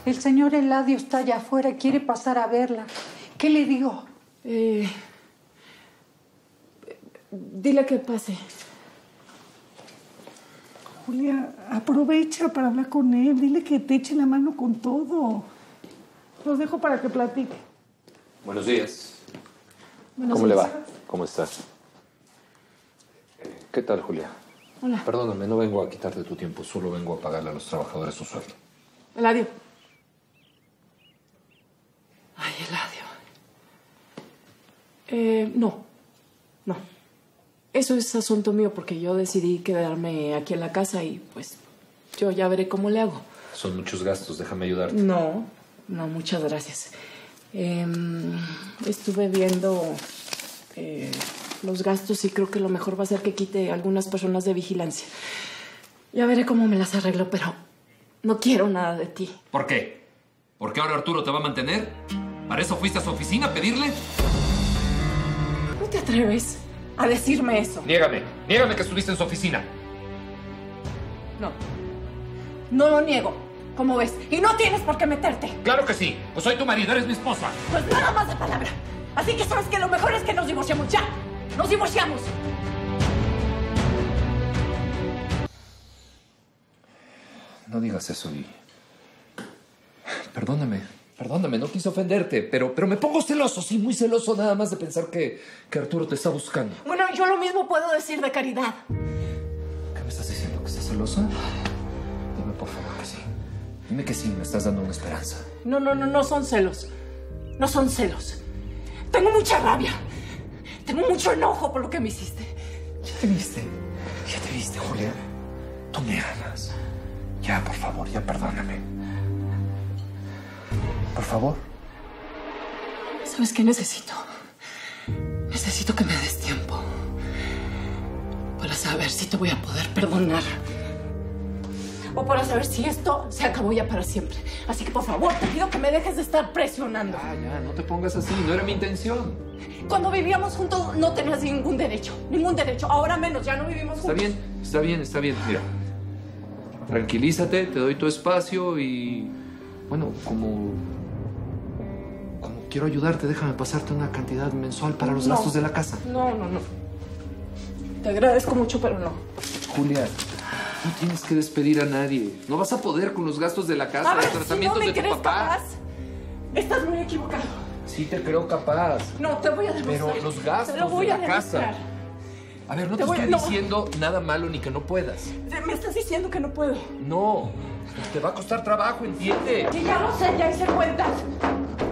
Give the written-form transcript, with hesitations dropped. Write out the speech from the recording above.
El señor Eladio está allá afuera, quiere pasar a verla. ¿Qué le digo? Dile que pase. Julia, aprovecha para hablar con él. Dile que te eche la mano con todo. Los dejo para que platique. Buenos días. ¿Cómo le va? ¿Cómo estás? ¿Qué tal, Julia? Hola. Perdóname, no vengo a quitarte tu tiempo. Solo vengo a pagarle a los trabajadores su sueldo. Eladio. Ay, Eladio. No. Eso es asunto mío porque yo decidí quedarme aquí en la casa y pues yo ya veré cómo le hago. Son muchos gastos, déjame ayudarte. No, muchas gracias. Estuve viendo los gastos y creo que lo mejor va a ser que quite algunas personas de vigilancia. Ya veré cómo me las arreglo, pero no quiero nada de ti. ¿Por qué? ¿Por qué ahora Arturo te va a mantener? ¿Para eso fuiste a su oficina a pedirle? ¿No te atreves a decirme eso? Niégame que estuviste en su oficina. No lo niego, como ves. Y no tienes por qué meterte. Claro que sí, pues soy tu marido, eres mi esposa. Pues nada más de palabra. Así que sabes que lo mejor es que nos divorciamos ya. ¡Nos divorciamos! No digas eso, y... Perdóname, no quise ofenderte, pero me pongo celoso, sí, muy celoso nada más de pensar que Arturo te está buscando. Bueno, yo lo mismo puedo decir de Caridad. ¿Qué me estás diciendo? ¿Que estás celosa? Dime por favor que sí. Dime que sí, me estás dando una esperanza. No son celos. No son celos. Tengo mucha rabia. Tengo mucho enojo por lo que me hiciste. Ya te viste, Julia. Tú me amas. Ya, por favor, ya perdóname. Por favor. ¿Sabes qué necesito? Necesito que me des tiempo para saber si te voy a poder perdonar o para saber si esto se acabó ya para siempre. Así que, por favor, te pido que me dejes de estar presionando. Ya, no te pongas así. No era mi intención. Cuando vivíamos juntos no tenías ningún derecho. Ahora menos, ya no vivimos juntos. Está bien. Mira, tranquilízate, te doy tu espacio y... Bueno, como quiero ayudarte, déjame pasarte una cantidad mensual para los gastos de la casa. No. Te agradezco mucho, pero no. Julia, no tienes que despedir a nadie. No vas a poder con los gastos de la casa, los tratamientos de tu papá. Capaz, estás muy equivocado. Sí te creo capaz. No, te voy a demostrar. Pero los gastos te lo voy de a la demostrar. casa. A ver, no te estoy diciendo nada malo ni que no puedas. Me estás diciendo que no puedo. No, te va a costar trabajo, ¿entiende? Que ya lo sé, ya hice cuentas.